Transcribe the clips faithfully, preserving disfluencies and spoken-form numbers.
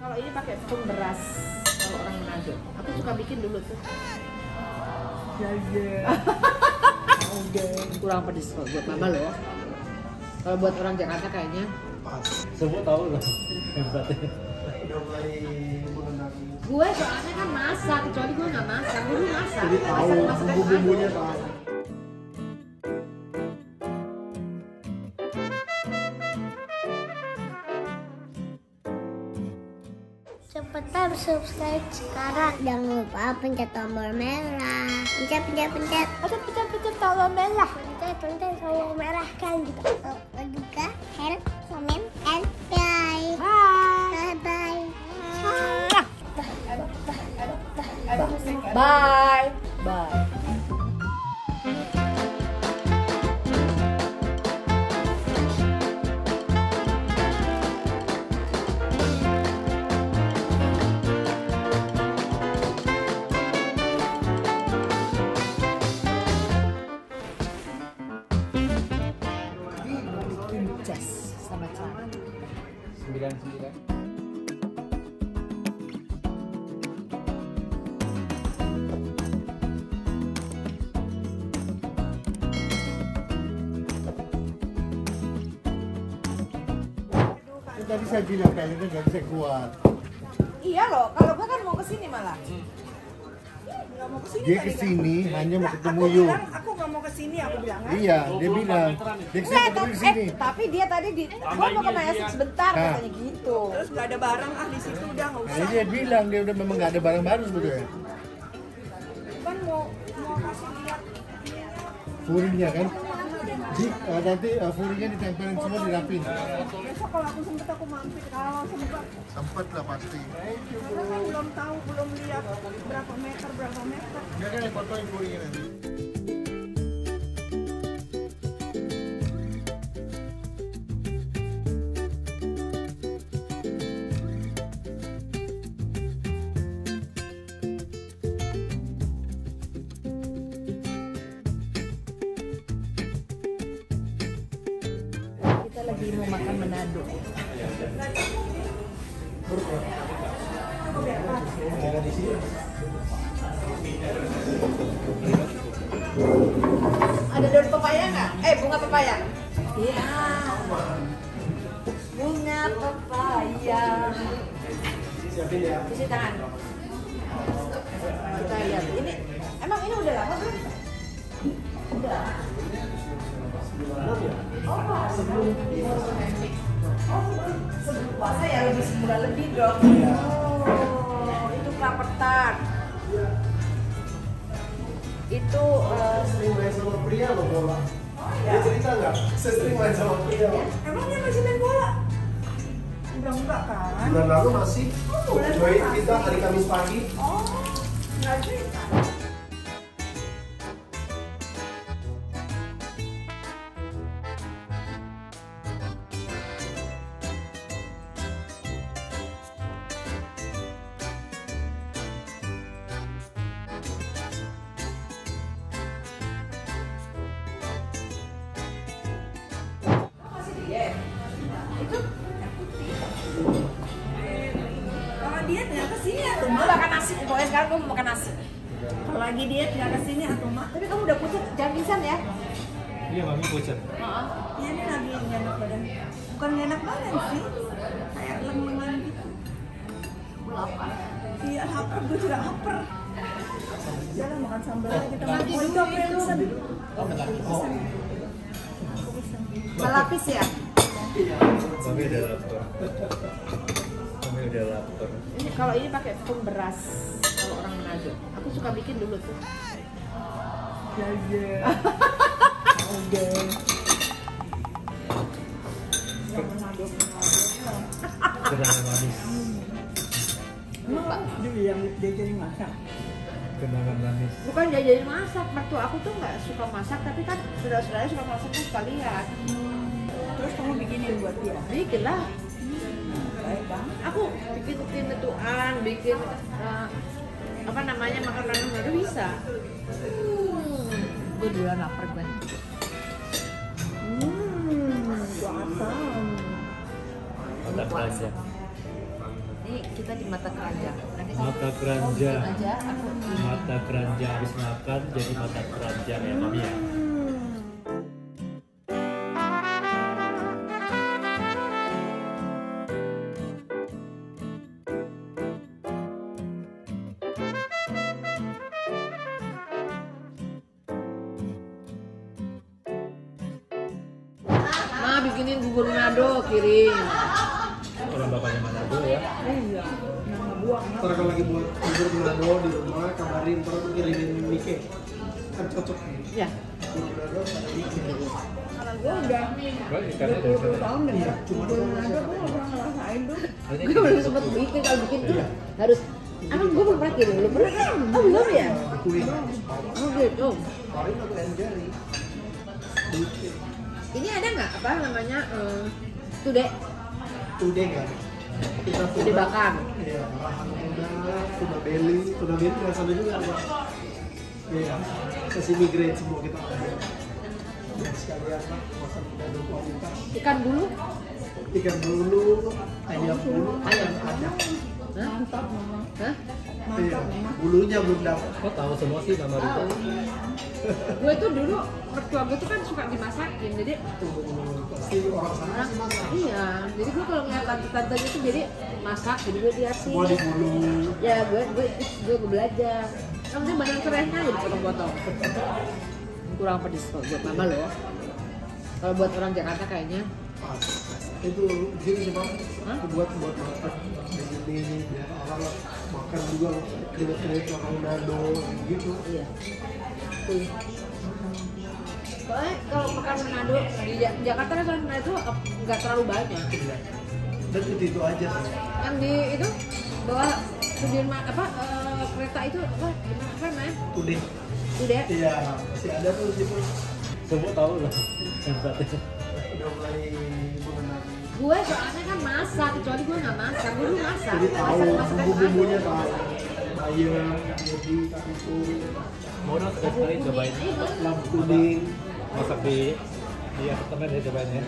Kalau ini pakai tepung beras. Kalau orang Manado, aku suka bikin dulu tuh. Ya ya. Oke. Kurang pedes kok buat mama loh. Kalau buat orang Jakarta kayaknya. Semua tahu lah hebatnya. Gue soalnya kan masak, kecuali gue nggak masak, gue dulu masak. Jadi tahu bumbu-bumbunya tahu. Cepetan subscribe sekarang. Jangan lupa pencet tombol merah. Pencet, pencet, pencet. Pencet, pencet, pencet tombol merah. Pencet, pencet tombol merah kan juga. Oh, juga share, komen, and bye. Bye. Bye. Bye. Bye. Bye. Jas sama cara sembilan sembilan. Tadi saya bilang kayaknya nggak bisa kuat. Iya loh, kalau gue kan mau kesini malah. Nggak mau kesini. Dia tadi kan. kesini hanya mau ketemu Aku Yu. bilang, aku nggak mau kesini, aku bilang kan. Iya, dia bilang. Dia Enggak, kesini ketemu di tapi, sini. eh, tapi dia tadi di, gue mau ke Mayasik sebentar Nah. katanya gitu. Terus nggak ada barang ah di situ udah nggak Nah, usah. dia bilang dia udah memang nggak ada barang baru sebetulnya. Kan mau mau kasih lihat. Furingnya kan. Di, uh, nanti uh, furingnya ditempelin semua dirapin. Besok kalau aku sempet aku mampir kalau sempet. Sempet lah pasti. Karena kan belum tahu belum lihat berapa meter berapa meter. Dia kan yang fotoin furingnya nanti. Kita lagi mau makan Manado. Ada daun pepaya nggak? Eh bunga pepaya. Iya. Bunga pepaya. Cuci tangan. Kita lihat. Ini emang ini udah lama belum? Udah. Oh, sebelum Oh, sebelum puasa ya lebih sebulan lebih dong. Oh, itu kelapa tart. Itu uh, Sering main sama pria loh bola. Dia cerita nggak? Saya sering main sama pria. emang dia masih main bola? Udah enggak kan? Bulan lalu masih. Join kita hari Kamis pagi. Oh, enggak cerita. Itu kalau diet nggak kesini ya tuh mau makan nasi pokoknya sekarang gue mau makan nasi kalau lagi diet nggak kesini atau mak tapi kamu udah pucat jangan pingsan ya. Iya mami pucat. Maaf ya ini lagi nggak enak badan bukan nggak enak badan sih kayak lengan gitu lapar iya lapar gue juga lapar jalan makan sambal kita makan oh, itu aku yang pesen melapis ya. Mami udah lapar. Mami udah lapar. Ini kalau ini pakai tepung beras kalau orang Manado. Aku suka bikin dulu tuh. Ya ya. Oke. Yang Manado Manado. Kenangan manis. Pak, Dia yang diajarin masak. Kenangan manis. bukan jajanin masak. Mertua aku tuh nggak suka masak, tapi kan saudara-saudaranya suka masak tuh suka lihat. Terus kamu bikinin buat dia. Bikin lah. Baik banget. Aku bikin bikin betuan, bikin uh, apa namanya makanan Manado bisa. Hmm. Gue duluan lapar gue. Hmm, gua asam. Mantap aja. Ini Ini kita di mata keranjang. Nanti kamu Mata keranjang. bikin aja, aku di Mata keranjang habis makan jadi mata keranjang ya mami ya. Ma bikinin bubur Manado kirim. Orang bapaknya Manado ya. Iya. Nama buang. Ntar kalau lagi buat bubur Manado di rumah, kabarin ntar aku kirimin Nike. Kan cocok. Ya. Bubur Manado sama Nike. Kalau gue udah Kok ikannya dari dua puluh sana? tahun deh. Iya, cuma Gue dua nggak ada, gue nggak pernah ngerasain tuh. Ini Gue belum sempat bikin, kalau bikin tuh harus. Emang gue belum pernah kirim, belum pernah kan? Oh belum ya? Kulit. Oh gitu. Kemarin aku yang jari. Nike. Ini ada nggak apa namanya eh, tude, Tude nggak ada. Kita tude bakar. Iya, rahang tuna, tuna belly, tuna belly nggak sana juga ada. Iya, sashimi grade semua kita ada. Dan sekalian lah, makan Manado kualitas. Ikan dulu. Ikan dulu, ayam dulu, ayam ada. Hah? Mantap mama. Hah? Iya, bulunya belum dapat. Kok tahu semua sih Mama Rita? Gue tuh dulu mertua gue tuh kan suka dimasakin, jadi Tuh, pasti orang sana orang sih masak. iya. Jadi gue kalau ngeliat tante-tantenya tuh jadi masak, jadi gue liatin. Semua di bulu. Ya gue gue gue, gue belajar. Yang penting badan kerennya gue dipotong-potong. Kurang pedes kok buat mama loh. Kalau buat orang Jakarta kayaknya. Pas. Itu di sini sih Bang. Hah? Buat buat makan di sini biar orang makan juga kredit-kredit orang Manado gitu. Iya. Tuh. Soalnya kalau makan Manado di Ja- Jakarta restoran Manado tuh nggak terlalu banyak. Dan itu itu aja sih. Yang di itu bawah Sudirman apa eh, kereta itu apa gimana apa namanya? Tude. Udah. Iya, masih ada tuh di situ. Semua tahu lah tempatnya. Udah mulai mengenal. Gue soalnya kan masak, kecuali gue nggak masak, gue dulu masak. Jadi tahu Masak- masakan bumbu-bumbunya Manado. tahu. Ayam, jadi kangkung, Mau dong sekali cobain. Iya, lampu kuning. Masak di di apartemen ya cobain ya.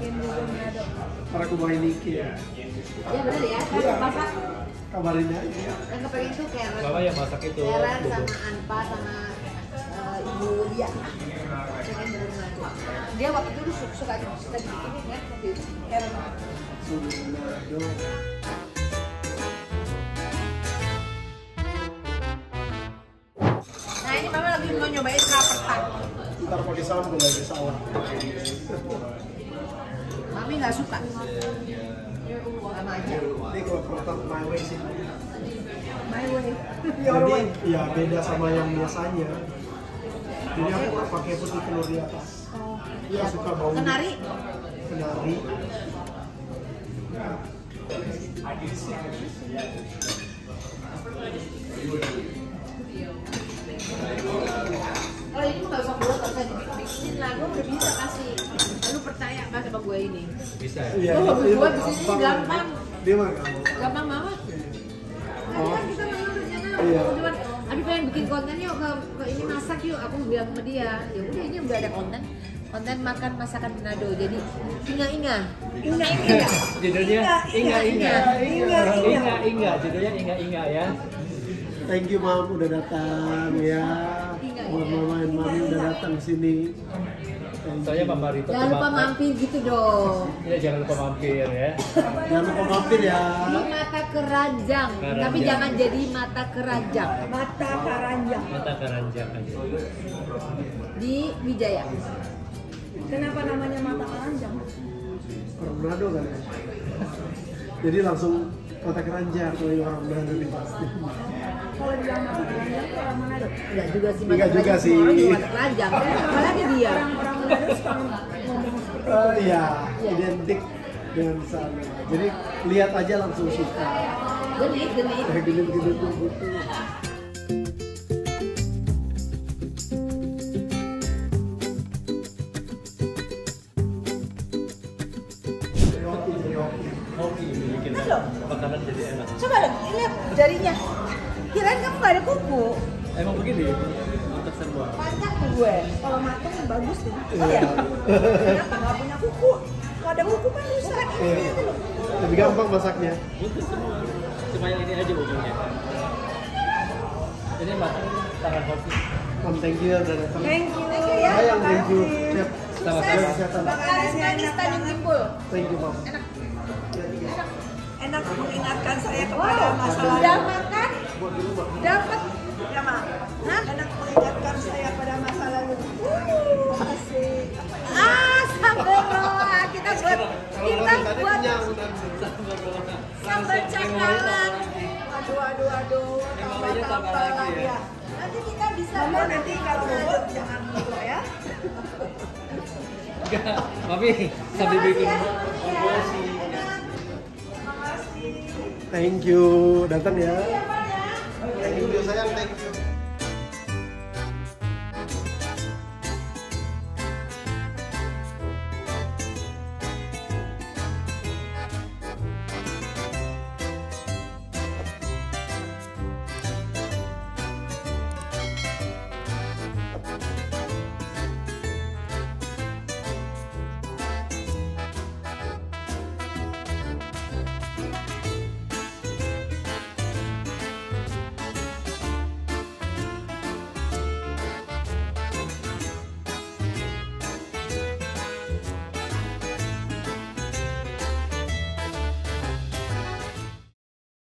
Ntar aku bawain Niki ya. iya benar ya. Kan masak Kabarin aja. yang kepengen tuh Karen. Bapak yang masak itu. Karen bubur. sama Anpa sama eh, Ibu Lia. Pengen bener-bener. Dia waktu itu suka suka suka dibikinin kan waktu itu. Karen. Manado. Nah ini mama lagi mau nyobain rapetan. Ntar pakai sambal lagi sawah. Mami nggak suka. Sama aja. Ini kalau pertama my way sih. My way. Jadi ya beda sama yang biasanya. Jadi aku nggak pakai putih telur di atas. Iya. Aku suka bau Kenari. kenari. Kalau ini nggak usah buat, nggak usah dibikinin lah. Gue udah bisa kasih. Lu percaya nggak sama gue ini? Bisa ya? Iya, Oh, itu- bagus itu buat di sini gampang. gampang. Dia mah gampang. Gampang banget. Tadi kan kita main rencana, Iya. cuman aduh pengen bikin konten yuk ke, ke ini masak yuk. Aku bilang sama dia, ya udah ini udah ada konten, konten makan masakan Manado. Jadi inga-inga, inga-inga. Judulnya Inga Inga. Inga, Inga. Inga Inga. Judulnya Inga Inga ya. Thank you Mam udah datang ya. Buat mama dan mami udah datang ke sini. Thank Soalnya you. Mama Rita Jangan lupa mampir gitu dong. Ya jangan lupa mampir ya. Jangan lupa mampir ya. Di mata keranjang, Keranjang. tapi jangan jadi mata keranjang Mata karanjang. Mata keranjang aja. di Wijaya. Kenapa namanya mata karanjang? Orang Manado kan ya. Jadi langsung kota keranjang kalau yang orang Manado nih pasti. Kalau bilang mata karanjang itu orang Manado. Enggak juga sih mata Enggak juga keranjang, sih. semua orang juga mata keranjang. Apalagi dia. Orang-orang Manado suka ngomong seperti Eh, itu. iya, identik dengan sana. Jadi lihat aja langsung suka. Genit, genit. Kayak gini-gini tuh gitu. Hoki, jadi hoki. Hoki bikin makanan jadi enak. Coba dong, lihat jarinya. Kirain kamu gak ada kuku. Emang begini untuk semua. Panjang tuh gue. Kalau matang bagus tuh. Oh Iya. ya? Kenapa gak punya kuku? Kalau ada kuku kan rusak. Ini Iya. lihat dulu. Lebih gampang masaknya. Butuh semua. Cuma yang ini aja umumnya. Ini makan tangan kopi. Om, thank you ya udah datang. Thank you. ya. Sayang, thank you. Chef. Sama-sama. Kesehatan. Manis-manis Tanjung Kimpul. Thank you, Mom. Enak mengingatkan saya kepada masa lalu. Udah makan? Dapat. Ya, Ma. Hah? Enak mengingatkan saya pada masa lalu. Uh, asik. Ah, Sambal kita buat kita buat sambal cakalang. Aduh, aduh, aduh. Tambah-tambah lagi ya. Nanti kita bisa Mama nanti kalau bobot jangan lupa ya. Enggak, Mami sambil bikin Thank you. Datang ya. Thank you sayang, thank you.